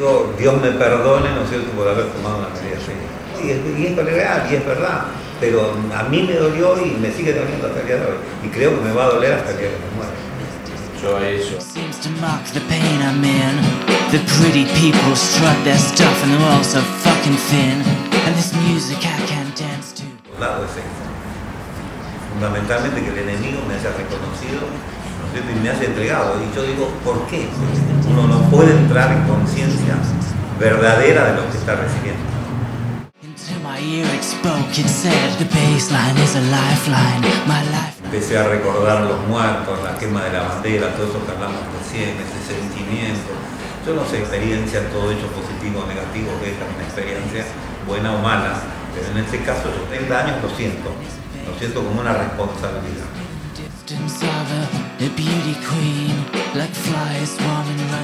Dios me perdone, ¿no es cierto?, por haber tomado una medida así. Y es real, y es verdad, pero a mí me dolió y me sigue doliendo hasta el día de hoy. Y creo que me va a doler hasta el día que me muera. Yo a eso. Seems to mock the pain I'm in. The pretty people strut their stuff and they're all so fucking thin. And this music I can't dance to. Por lado es esto. Fundamentalmente que el enemigo me haya reconocido, ¿no es cierto?, y me haya entregado. Y yo digo, ¿por qué? Uno no puede entrar en conciencia verdadera de lo que está recibiendo. Until my ear spoke, it said the baseline is a lifeline. My life. Empecé a recordar a los muertos, la quema de la bandera, todo eso que hablamos recién, ese sentimiento. Yo no sé experiencia, todo hecho positivo o negativo, que es una experiencia buena o mala, pero en este caso yo 30 años lo siento como una responsabilidad. Distance of a beauty queen, like flies swarming around.